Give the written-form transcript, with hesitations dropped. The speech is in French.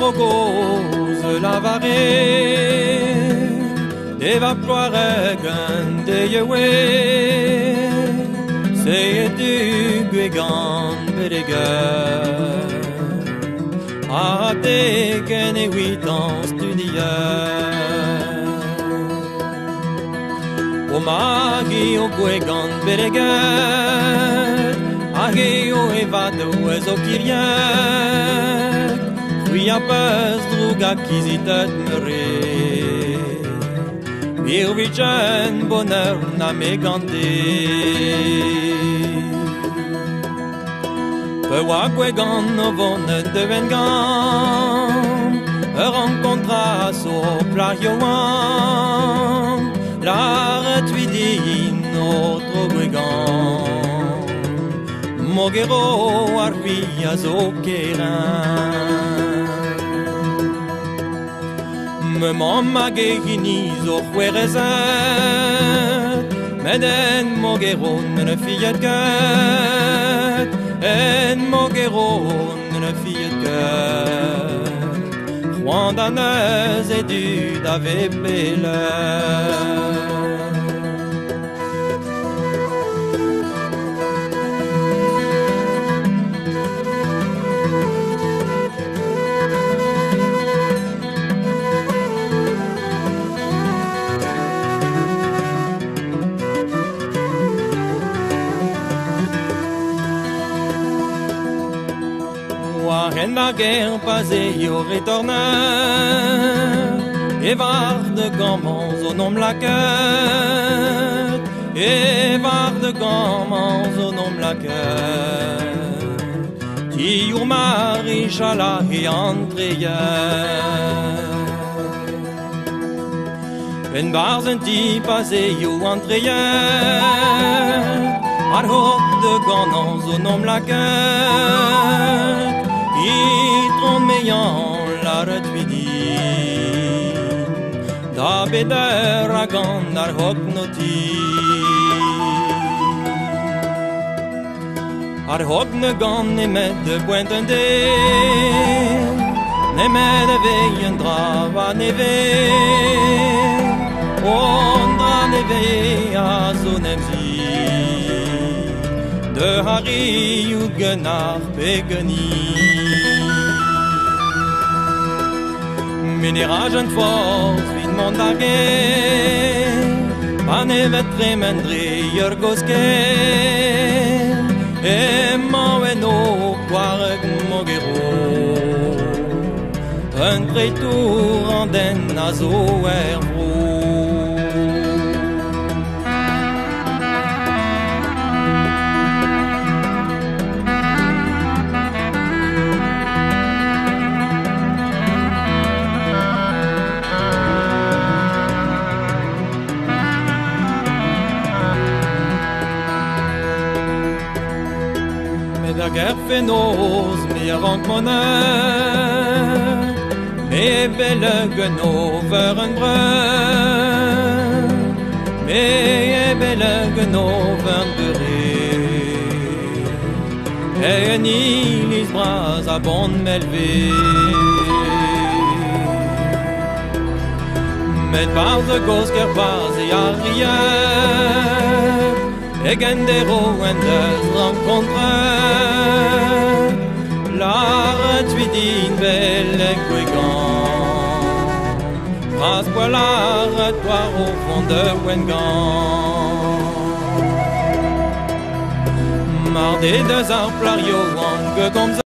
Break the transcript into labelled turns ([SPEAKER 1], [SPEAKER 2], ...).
[SPEAKER 1] rogose lavaré, des vapoiregan de yewe, c'est du guégan béréguer, à des gaines 8 ans studieux. O magi o guégan béréguer, ageo evado ezo kiriak, Ruia pes druga kizitet mere, Birvichen bonheur na megante. Pewa guegan no vonet de vengan, rencontra so plarioan, la retuidi notre guegan. Moguero arvia zo keran. Me mamageni zo huerezet, meden Moguero ne fillet gat, en Moguero ne fillet gat. Juan danez edu d'ave belle. En la guerre passée, yo ritorna, et var de gamans au nom la quête, et var de gamans au nom la quête, qui ou mari chala et Andrea. En var senti passé, yo Andrea, ar hoc de gamans au nom la quête, Itron meyan la retuidi, da beder agan ar hoc noti. Ar hoc negan nemet de pointende, nemet de veyendra va neve, ondra neve a zonemzi, de hari ou genar pegani. Minera jeune force, vite mon darguer, panevet tremendri yergoske, et maueno quareg Moguero, un tretour en den azo ervro. La guerre fait nos meilleurs monnaie, mais belle genover en brun, mais belle genover en beré, et ni les bras à bon m'élever. Mais par de gos qu'er pas et arrière, et gendero en des rencontres, la retuidine belle guégan, raspoil la retoir au fond de Wengan. Mardi 2 ans plario en que comme ça.